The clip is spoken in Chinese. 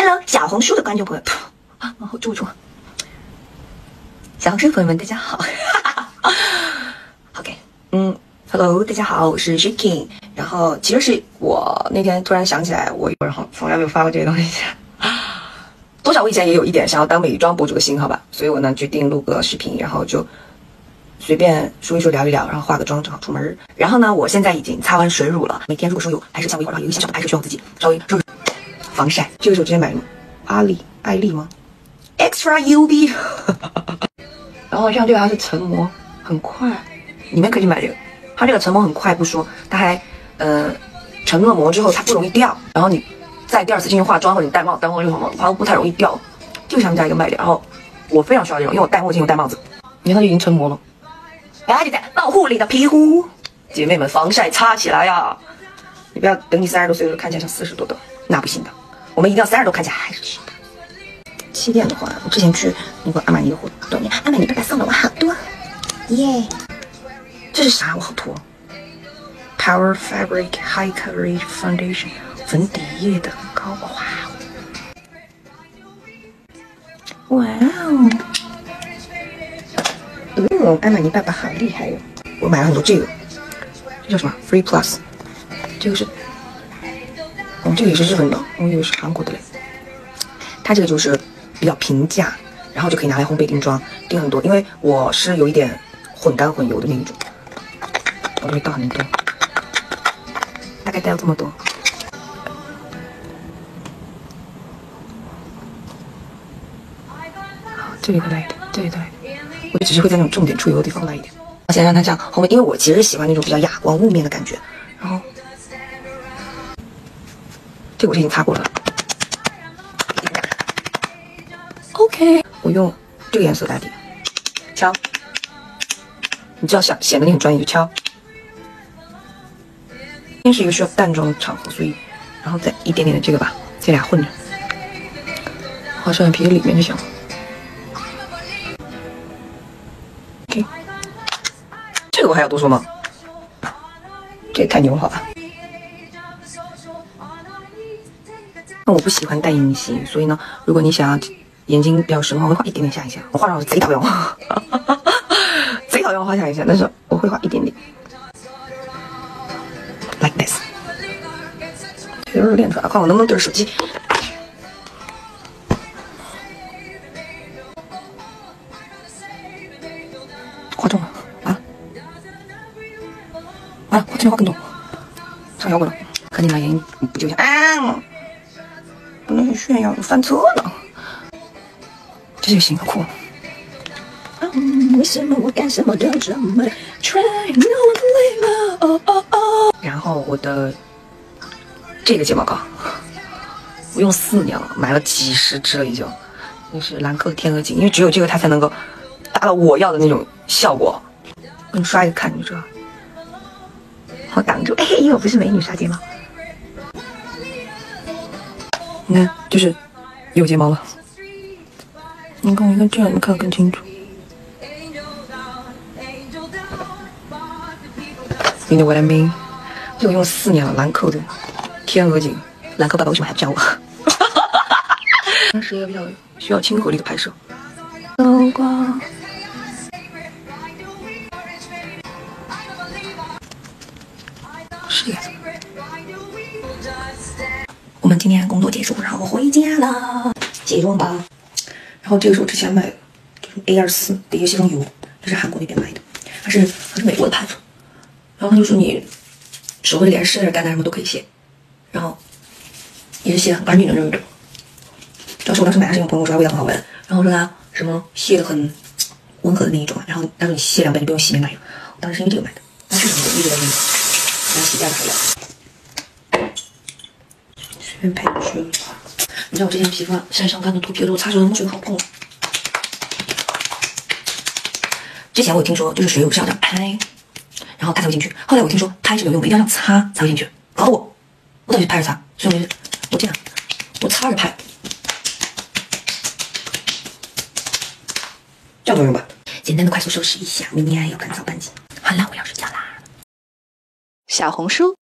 Hello， 小红书的观众朋友啊，往后住。小红书的朋友们，大家好。OK， Hello， 大家好，我是 Shaking。然后其实是我那天突然想起来，我从来没有发过这些东西。多少我以前也有一点想要当美妆博主的心，好吧，所以我呢决定录个视频，然后就随便说一说聊一聊，然后化个妆正好出门。然后呢，我现在已经擦完水乳了，每天如果说有拍摄项目，然后有一个小小的拍摄需要自己稍微热防晒。这个是我之前买的艾丽吗 ？Extra UV。然后像这个它是成膜，很快，你们可以买这个。它这个成膜很快不说，它还成了膜之后它不容易掉，然后你再第二次进行化妆或者你戴帽，戴墨镜什么它都不太容易掉，就想加一个卖点。然后我非常需要这种，因为我戴墨镜又戴帽子，你看它就已经成膜了。然后就在保护你的皮肤，姐妹们防晒擦起来呀！你不要等你30多岁的时候看起来像40多的，那不行的。我们一定要30多看起来还是去的。气垫的话，我之前去那个阿玛尼的活动，阿玛尼爸爸送了我好多，耶！这是啥？我好脱。Power Fabric High Coverage Foundation 粉底液的高，哇哦！阿玛尼爸爸好厉害哟！我买了很多这个，这叫什么 ？Free Plus， 这个是，这个也是日本的，我以为是韩国的嘞。它这个就是比较平价，然后就可以拿来烘焙定妆，定很多。因为我是有一点混干混油的那一种，我就会倒很多，大概带了这么多。这里再来一点，这里再来一点。我就只是会在那种重点出油的地方来一点，先让它这样后面，因为我其实喜欢那种比较哑光雾面的感觉。然后这个我已经擦过了。OK， 我用这个颜色打底，敲。你知道显得你很专业就敲。今天是一个需要淡妆的场合，所以然后再一点点的这个吧，这俩混着，画上眼皮里面就行了。OK， 这个我还要多说吗？这也太牛了，好吧？那我不喜欢戴隐形，所以呢，如果你想要眼睛比较深的话，我会画一点点下一下。我画上我贼讨厌，贼讨厌我画下一下，但是我会画一点点 ，like this。这有点练出来，看我能不能对着手机。画中了啊！完了，我这边画更多，上摇滚了，看你拿眼影补救一下啊！不能去炫耀，翻车了。这是个新的裤。为什么我干什么都这么 try no one believe oh。 然后我的这个睫毛膏，我用4年了，买了几十支了已经。那是兰蔻的天鹅颈，因为只有这个它才能够达到我要的那种效果。我给你刷一个看，你就知道。我挡住，哎，因为我不是美女刷睫毛。你看，就是有睫毛了。你看，这样你看得更清楚。You know what I mean？ 这个用了4年了，兰蔻的天鹅颈。兰蔻爸爸为什么还不叫我？当时也比较需要亲和力的拍摄。灯光。是这个样子。我们今天工作结束，然后我回家了，卸妆吧。然后这个是我之前买的，就是 A24 的一个卸妆油，这是韩国那边买的，它是美国的牌子。然后他就说你手或者脸湿点干的什么都可以卸，然后也是卸得很干净的那种。主要是我当时买它是因为朋友说它味道很好闻，然后说它什么卸的很温和的那一种，然后他说你卸2遍你不用洗面奶油，我当时是因为这个买的，它是什么一直在用，然后洗价的还要。随便配去了。你知道我之前皮肤晒伤干的脱皮了之后，擦手的墨水好痛。之前我有听说，就是水乳是要这样拍，然后它才会进去。后来我听说拍是没有用的，一定要这样擦才会进去。搞得我到底是拍着擦，所以我这样，我擦着拍，这样就用吧。简单的快速收拾一下，明天还要赶早班机。好了，我要睡觉啦。 小红书